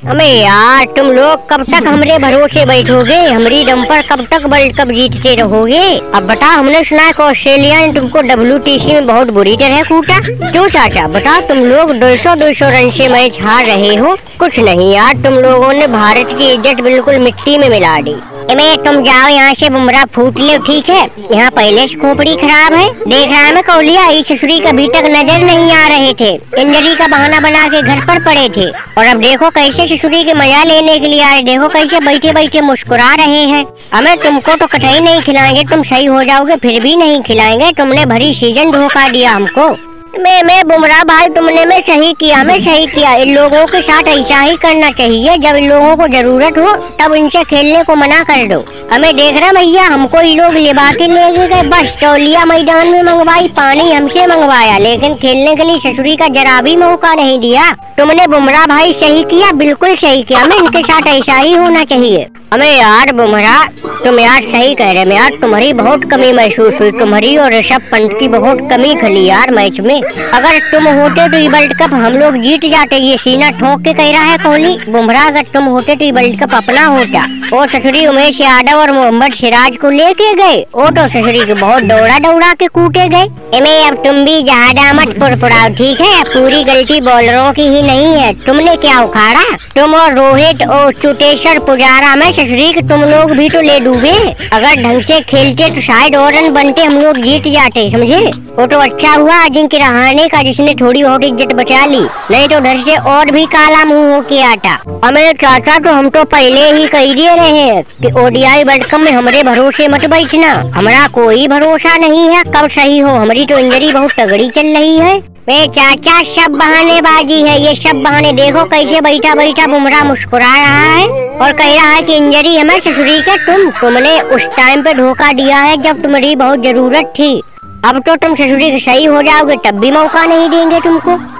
अबे यार तुम लोग कब तक हमरे भरोसे बैठोगे? हमारी दम पर कब तक वर्ल्ड कप जीतते रहोगे? अब बता, हमने सुना है कि ऑस्ट्रेलिया ने तुमको WTC में बहुत बुरी तरह कूटा। क्यों चाचा बता, तुम लोग 200 रन से मैच हार रहे हो। कुछ नहीं यार, तुम लोगों ने भारत की इज्जत बिल्कुल मिट्टी में मिला दी। तुम जाओ यहाँ से, बुमराह फूट ले, ठीक है? यहाँ पहले से खोपड़ी खराब है। देख रहा है मैं कौलिया, इस ससुरी कभी तक नजर नहीं आ रहे थे। इंजरी का बहाना बना के घर पर पड़े थे और अब देखो कैसे ससुरी के मजा लेने के लिए आए। देखो कैसे बैठे बैठे मुस्कुरा रहे हैं। हमें तुमको तो कतई नहीं खिलाएंगे, तुम सही हो जाओगे फिर भी नहीं खिलाएंगे। तुमने भरी सीजन धोखा दिया हमको। मैं बुमराह भाई, तुमने मैं सही किया। इन लोगों के साथ ऐसा ही करना चाहिए। जब इन लोगों को जरूरत हो तब इनसे खेलने को मना कर दो। हमें देख रहा भैया, हमको ये लोग लिबाते ले गए, बस तौलिया मैदान में मंगवाई, पानी हमसे मंगवाया, लेकिन खेलने के लिए ससुरी का जरा भी मौका नहीं दिया। तुमने बुमराह भाई सही किया, बिल्कुल सही किया। हमें इनके साथ ऐसा ही होना चाहिए। हमें यार बुमराह, तुम यार सही कह रहे हैं यार, तुम्हारी बहुत कमी महसूस हुई। तुम्हारी और ऋषभ पंत की बहुत कमी खली यार मैच में। अगर तुम होते तो ये वर्ल्ड कप हम लोग जीत जाते। ये सीना ठोक के कह रहा है कोहली। बुमराह अगर तुम होते तो ये वर्ल्ड कप अपना होता। और ससुरी उमेश यादव और मोहम्मद सिराज को लेके गए, वो तो ससुरी के बहुत दौड़ा के कूटे गए। अब तुम भी ज्यादा मत फुड़फुड़ाओ, ठीक है? पूरी गलती बॉलरों की ही नहीं है। तुमने क्या उखाड़ा? तुम और रोहित और चुटेश्वर पुजारा में ससुरी के तुम लोग भी तो ले डूबे। अगर ढंग से खेलते तो शायद और रन बनते, हम लोग जीत जाते, समझे? वो तो अच्छा हुआ अजिंक्य रहाणे का, जिसने थोड़ी बहुत इज्जत बचा ली, नहीं तो उधर से और भी काला मुंह होके आता। हमें चाचा तो हम तो पहले ही कह दिए रहे कि ODI वर्ल्ड कप में हमारे भरोसे मत बैठना। हमारा कोई भरोसा नहीं है कब सही हो। हमारी तो इंजरी बहुत तगड़ी चल रही है। वे चाचा सब बहानेबाजी है, ये सब बहाने। देखो कैसे बैठा बैठा बुमराह मुस्कुरा रहा है और कह रहा है कि इंजरी हमें ससुरी के तुमने उस टाइम पे धोखा दिया है जब तुम्हारी बहुत जरूरत थी। अब तो तुम ससुरी के सही हो जाओगे तब भी मौका नहीं देंगे तुमको।